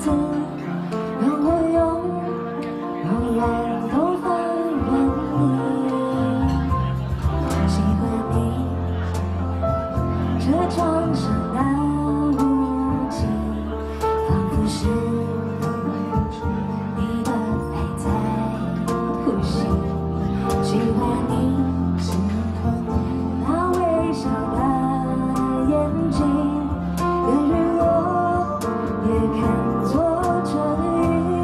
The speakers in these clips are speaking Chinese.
子，让我用柔软头发吻你。喜欢你这床上的雾气，仿佛是你的泪在呼吸。喜欢你那微笑的眼睛，连日落也看作春雨。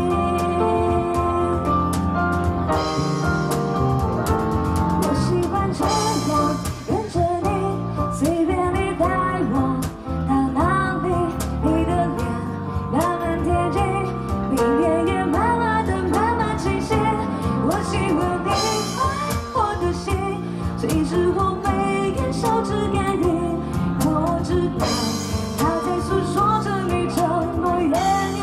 我喜欢这样跟着你，随便你带我到哪里，你的脸慢慢贴近，明天也慢慢的慢慢清晰。我喜欢你爱我的心，其实我没敢手指给你，我知道它在诉说着你承诺言语。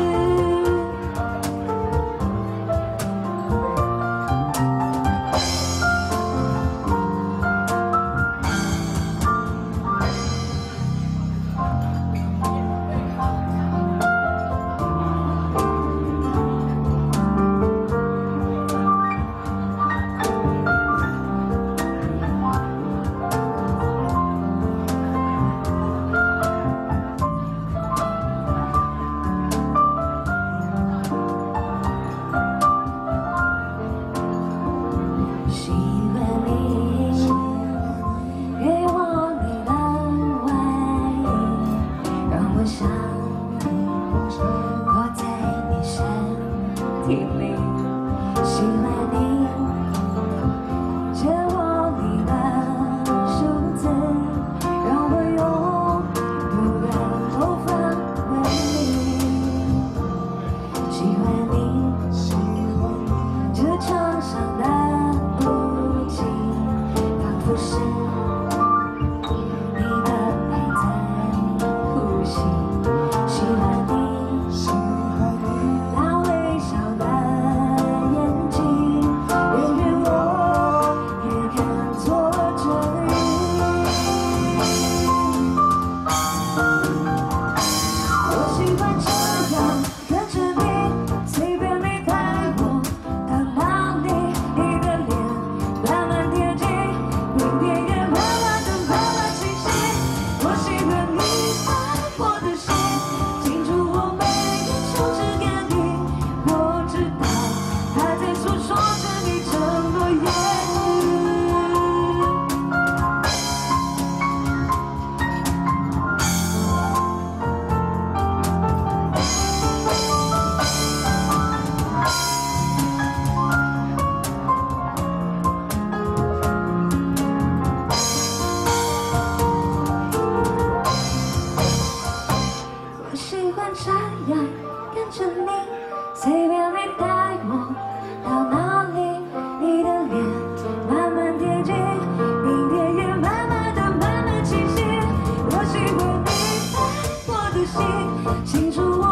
喜欢你给我你的外衣，让我想活在你身体里。喜欢你借我你的梳子，让我用柔软头发吻你。喜欢你这床上的雾气，仿佛是你的泪在呼吸。喜欢你那微笑的眼睛，连日落也看作春雨。我喜欢这样跟着你，随便你带我到哪里，你的脸慢慢贴近，明天也慢慢的慢慢清晰。我喜欢你爱我的心，清楚我没敢手指给你，我知道它在诉说着你承诺言语。我喜欢这样跟着你，随便你带我到哪里，你的脸慢慢贴近，明天也慢慢的慢慢清晰。我喜欢你爱我的心，清楚我